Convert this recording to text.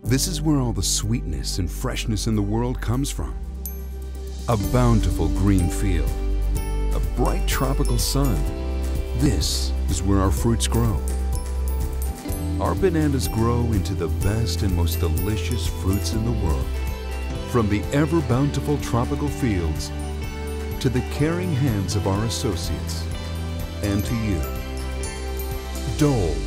This is where all the sweetness and freshness in the world comes from. A bountiful green field, a bright tropical sun. This is where our fruits grow. Our bananas grow into the best and most delicious fruits in the world. From the ever-bountiful tropical fields to the caring hands of our associates and to you. Dole,